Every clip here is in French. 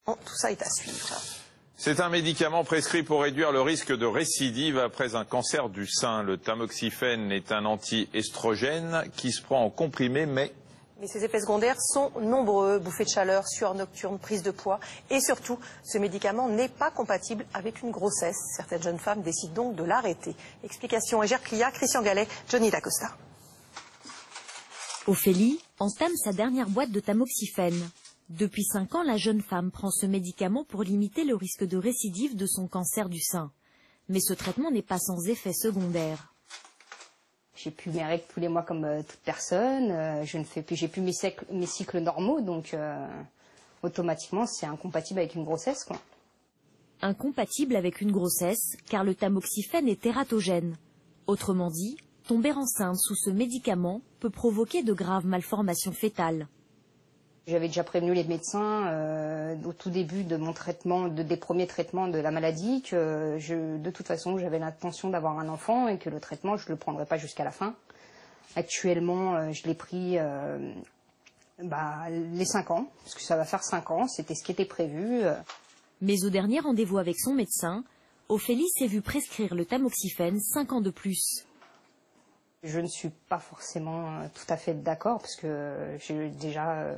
Tout ça est à suivre. C'est un médicament prescrit pour réduire le risque de récidive après un cancer du sein. Le tamoxifène est un anti-estrogène qui se prend en comprimé, mais ses effets secondaires sont nombreux. Bouffées de chaleur, sueur nocturne, prise de poids. Et surtout, ce médicament n'est pas compatible avec une grossesse. Certaines jeunes femmes décident donc de l'arrêter. Explication Égère Clia, Christian Gallet, Johnny Dacosta. Ophélie entame sa dernière boîte de tamoxifène. Depuis 5 ans, la jeune femme prend ce médicament pour limiter le risque de récidive de son cancer du sein. Mais ce traitement n'est pas sans effet secondaire. J'ai plus mes règles tous les mois comme toute personne. J'ai plus mes cycles normaux, donc automatiquement c'est incompatible avec une grossesse, quoi. Incompatible avec une grossesse, car le tamoxifène est tératogène. Autrement dit, tomber enceinte sous ce médicament peut provoquer de graves malformations fœtales. J'avais déjà prévenu les médecins au tout début de mon traitement, des premiers traitements de la maladie, que de toute façon j'avais l'intention d'avoir un enfant et que le traitement je ne le prendrais pas jusqu'à la fin. Actuellement je l'ai pris les 5 ans, parce que ça va faire 5 ans, c'était ce qui était prévu. Mais au dernier rendez-vous avec son médecin, Ophélie s'est vue prescrire le tamoxifène 5 ans de plus. Je ne suis pas forcément tout à fait d'accord, parce que j'ai déjà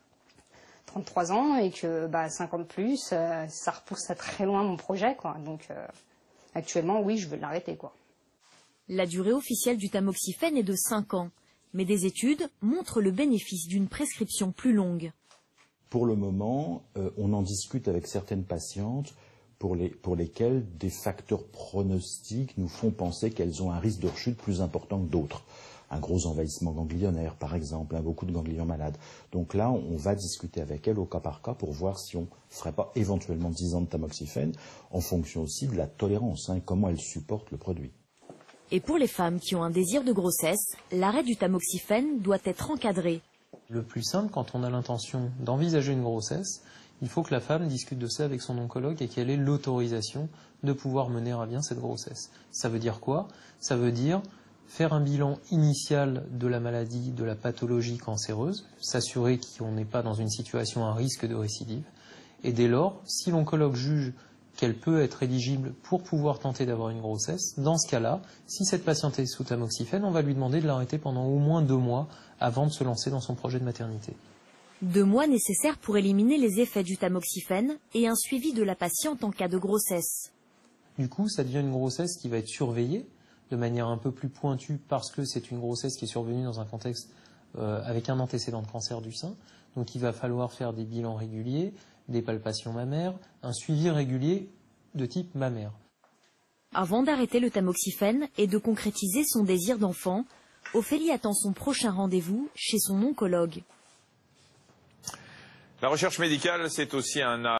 33 ans et que 5 ans de plus, ça repousse à très loin mon projet, quoi. Donc actuellement, oui, je veux l'arrêter, quoi. La durée officielle du tamoxifène est de 5 ans, mais des études montrent le bénéfice d'une prescription plus longue. Pour le moment, on en discute avec certaines patientes pour lesquelles des facteurs pronostiques nous font penser qu'elles ont un risque de rechute plus important que d'autres. Un gros envahissement ganglionnaire, par exemple, beaucoup de ganglions malades. Donc là, on va discuter avec elles au cas par cas pour voir si on ne ferait pas éventuellement 10 ans de tamoxifène, en fonction aussi de la tolérance, comment elles supportent le produit. Et pour les femmes qui ont un désir de grossesse, l'arrêt du tamoxifène doit être encadré. Le plus simple, quand on a l'intention d'envisager une grossesse, il faut que la femme discute de ça avec son oncologue et qu'elle ait l'autorisation de pouvoir mener à bien cette grossesse. Ça veut dire quoi? Ça veut dire faire un bilan initial de la maladie, de la pathologie cancéreuse, s'assurer qu'on n'est pas dans une situation à risque de récidive. Et dès lors, si l'oncologue juge qu'elle peut être éligible pour pouvoir tenter d'avoir une grossesse, dans ce cas-là, si cette patiente est sous tamoxifène, on va lui demander de l'arrêter pendant au moins 2 mois avant de se lancer dans son projet de maternité. 2 mois nécessaires pour éliminer les effets du tamoxifène et un suivi de la patiente en cas de grossesse. Du coup, ça devient une grossesse qui va être surveillée de manière un peu plus pointue parce que c'est une grossesse qui est survenue dans un contexte avec un antécédent de cancer du sein. Donc il va falloir faire des bilans réguliers, des palpations mammaires, un suivi régulier de type mammaire. Avant d'arrêter le tamoxifène et de concrétiser son désir d'enfant, Ophélie attend son prochain rendez-vous chez son oncologue. la recherche médicale, c'est aussi un